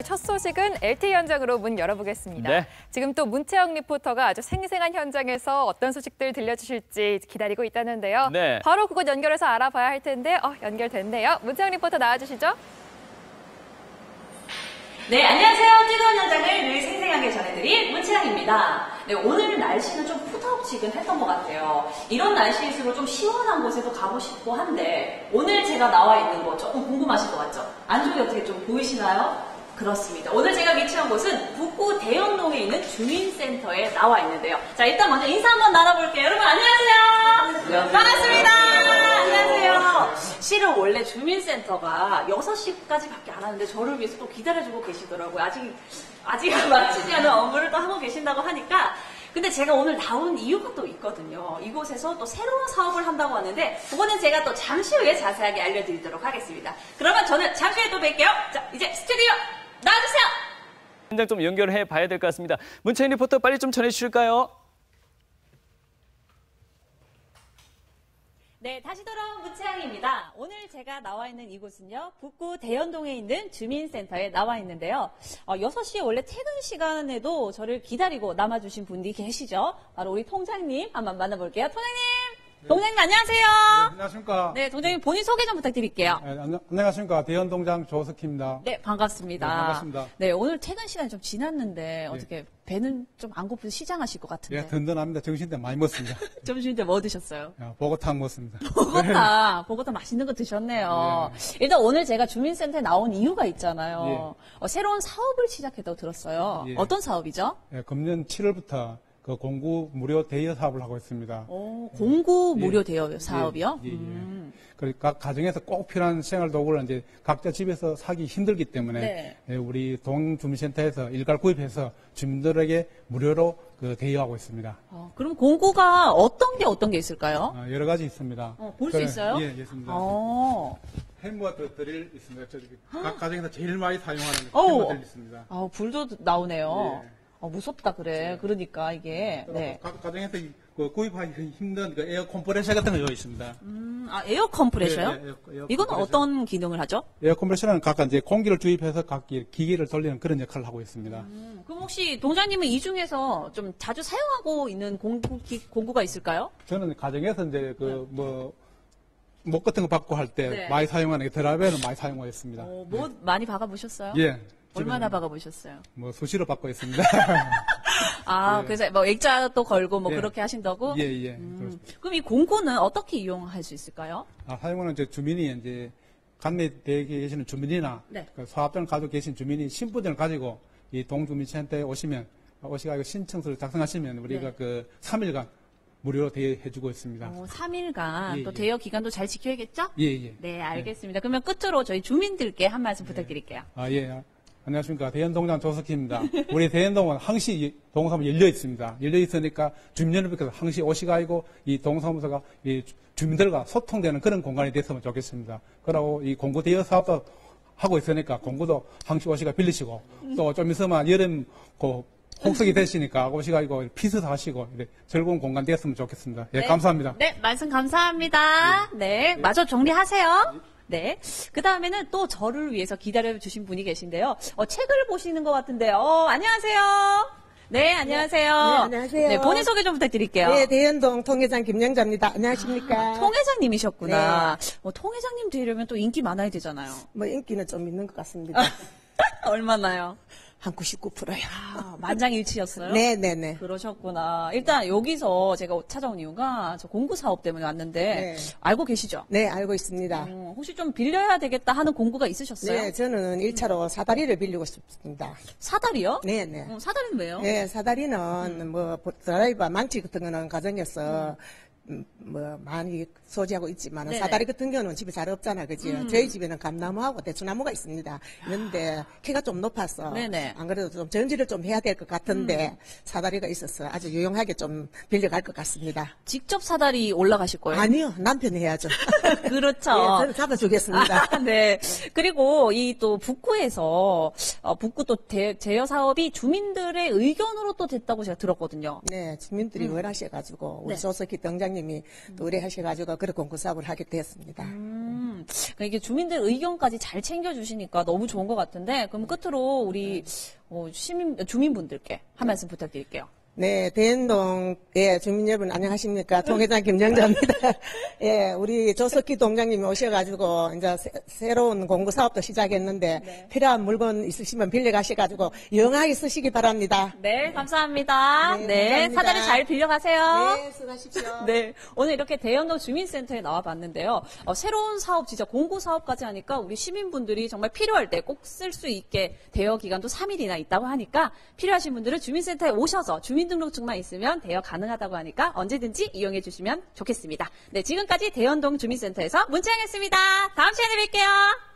첫 소식은 LTE 현장으로 문 열어보겠습니다. 네. 지금 또 문채영 리포터가 아주 생생한 현장에서 어떤 소식들 들려주실지 기다리고 있다는데요. 네. 바로 그곳 연결해서 알아봐야 할 텐데 연결됐네요. 문채영 리포터 나와주시죠. 네, 안녕하세요. 뜨거운 현장을 늘 생생하게 전해드릴 문채영입니다. 네, 오늘 날씨는 좀 푸덕지근했던 것 같아요. 이런 날씨일수록 좀 시원한 곳에도 가고 싶고 한데 오늘 제가 나와 있는 곳 조금 궁금하실 것 같죠? 안쪽이 어떻게 좀 보이시나요? 그렇습니다. 오늘 제가 위치한 곳은 북구 대연동에 있는 주민센터에 나와 있는데요. 자, 일단 먼저 인사 한번 나눠볼게요. 여러분 안녕하세요. 반갑습니다. 안녕하세요. 실은 원래 주민센터가 6시까지밖에 안 하는데 저를 위해서 또 기다려주고 계시더라고요. 아직 마치지 않은 업무를 또 하고 계신다고 하니까. 근데 제가 오늘 나온 이유가 또 있거든요. 이곳에서 또 새로운 사업을 한다고 하는데 그거는 제가 또 잠시 후에 자세하게 알려드리도록 하겠습니다. 그러면 저는 잠시 후에 또 뵐게요. 자, 이제 스튜디오 나와주세요. 현장 좀 연결해 봐야 될 것 같습니다. 문채영 리포터 빨리 좀 전해주실까요? 네, 다시 돌아온 문채영입니다. 오늘 제가 나와 있는 이곳은요, 북구 대연동에 있는 주민센터에 나와 있는데요. 6시에 원래 퇴근 시간에도 저를 기다리고 남아주신 분이 계시죠. 바로 우리 통장님 한번 만나볼게요. 통장님! 네. 통장님 안녕하세요. 네, 안녕하십니까. 네, 통장님 본인 소개 좀 부탁드릴게요. 네, 안녕하십니까. 대연동장 조석희입니다. 네, 반갑습니다. 네, 반갑습니다. 네, 오늘 퇴근 시간이 좀 지났는데 어떻게 배는 좀 안 고프서 시장하실 것 같은데. 예, 든든합니다. 정신대 많이 먹습니다. 점심 때 뭐 드셨어요? 보고탕 먹습니다. 보고탕 맛있는 거 드셨네요. 일단 오늘 제가 주민센터에 나온 이유가 있잖아요. 새로운 사업을 시작했다고 들었어요. 예. 어떤 사업이죠? 예, 금년 7월부터 그 공구 무료 대여 사업을 하고 있습니다. 공구 무료 대여 사업이요? 예. 그리고 각 가정에서 꼭 필요한 생활 도구를 이제 각자 집에서 사기 힘들기 때문에 예, 우리 동주민센터에서 일괄 구입해서 주민들에게 무료로 그 대여하고 있습니다. 그럼 공구가 어떤 게 있을까요? 여러 가지 있습니다. 볼 수 있어요? 예, 있습니다. 햄버거 드릴 있습니다. 각 가정에서 제일 많이 사용하는 햄버거 드릴 있습니다. 불도 나오네요. 예. 무섭다 그래. 그러니까 이게. 네. 각 가정에서 구입하기 힘든 그 에어 컴프레셔 같은 거 여기 있습니다. 에어 컴프레셔요? 네, 에어 이거는 컴프레셔. 어떤 기능을 하죠? 에어 컴프레셔는 각각 이제 공기를 주입해서 각 기기를 돌리는 그런 역할을 하고 있습니다. 그럼 혹시 동장님은 이 중에서 좀 자주 사용하고 있는 공구가 있을까요? 저는 가정에서 이제 목 같은 거 받고 할 때 많이 사용하는 게 드라이버는 많이 사용하고 있습니다. 뭐 많이 박아보셨어요? 예. 얼마나 박아보셨어요? 수시로 받고 있습니다. 그래서 뭐 액자도 걸고 예. 그렇게 하신다고? 예. 그럼 이 공구는 어떻게 이용할 수 있을까요? 사용하는 이제 주민이 이제 관내대에 계시는 주민이나 그 소합장을 가지고 계신 주민이 신분증을 가지고 이 동주민센터에 오시가 신청서를 작성하시면 우리가 그 3일간 무료로 대여해주고 있습니다. 3일간 예, 또 예. 대여 기간도 잘 지켜야겠죠? 예. 네, 알겠습니다. 그러면 끝으로 저희 주민들께 한 말씀 부탁드릴게요. 예. 안녕하십니까. 대연동장 조석희입니다. 우리 대연동은 항시 동사무소 열려 있습니다. 열려 있으니까 주민 여러분께서 항시 오시가지고 이 동사무소가 이 주민들과 소통되는 그런 공간이 됐으면 좋겠습니다. 그리고 이 공구 대여 사업도 하고 있으니까 공구도 항시 오시가 빌리시고 또 좀 있으면 여름 혹석이 되시니까 오시가지고 피서도 하시고 즐거운 공간 됐으면 좋겠습니다. 예, 감사합니다. 네, 말씀 감사합니다. 네, 마저 정리하세요. 네. 그 다음에는 또 저를 위해서 기다려주신 분이 계신데요. 책을 보시는 것 같은데요. 안녕하세요. 네, 안녕하세요. 네, 안녕하세요. 네, 본인 소개 좀 부탁드릴게요. 네, 대연동 통회장 김영자입니다. 안녕하십니까. 통회장님이셨구나. 통회장님 되려면 또 인기 많아야 되잖아요. 인기는 좀 있는 것 같습니다. 얼마나요? 한 99%요. 만장일치였어요? 네네네. 그러셨구나. 일단 여기서 제가 찾아온 이유가 저 공구 사업 때문에 왔는데 알고 계시죠? 네, 알고 있습니다. 혹시 좀 빌려야 되겠다 하는 공구가 있으셨어요? 네, 저는 1차로 사다리를 빌리고 싶습니다. 사다리요? 네네. 사다리는 왜요? 네, 사다리는 드라이버 망치 같은 거는 가정에서 많이 소지하고 있지만 사다리 같은 경우는 집에 잘 없잖아, 그지? 저희 집에는 감나무하고 대추나무가 있습니다. 그런데 키가 좀 높아서 안 그래도 좀 전지를 좀 해야 될 것 같은데 사다리가 있어서 아주 유용하게 좀 빌려갈 것 같습니다. 직접 사다리 올라가실 거예요? 아니요, 남편이 해야죠. 그렇죠. 네, 저는 잡아주겠습니다. 네. 그리고 이 또 북구에서 북구 또 제어 사업이 주민들의 의견으로 또 됐다고 제가 들었거든요. 네, 주민들이 원하셔가지고 우리 조석희 동장님이 또 의뢰하셔가지고 그런 공구 사업을 하게 되었습니다. 이게 주민들 의견까지 잘 챙겨주시니까 너무 좋은 것 같은데, 그럼 끝으로 우리 주민분들께 한 말씀 부탁드릴게요. 네, 대연동, 예, 주민 여러분 안녕하십니까. 동회장 김정자입니다. 예, 우리 조석기 동장님이 오셔가지고, 이제 새로운 공구 사업도 시작했는데, 네. 필요한 물건 있으시면 빌려가셔가지고, 영하게 쓰시기 바랍니다. 네, 감사합니다. 네, 네, 감사합니다. 사다리 잘 빌려가세요. 네, 수고하십시오. 네, 오늘 이렇게 대연동 주민센터에 나와봤는데요. 새로운 사업, 진짜 공고 사업까지 하니까 우리 시민분들이 정말 필요할 때 꼭 쓸 수 있게 대여 기간도 3일이나 있다고 하니까 필요하신 분들은 주민센터에 오셔서 주민등록증만 있으면 대여 가능하다고 하니까 언제든지 이용해 주시면 좋겠습니다. 네, 지금까지 대연동 주민센터에서 문채영이었습니다. 다음 시간에 뵐게요.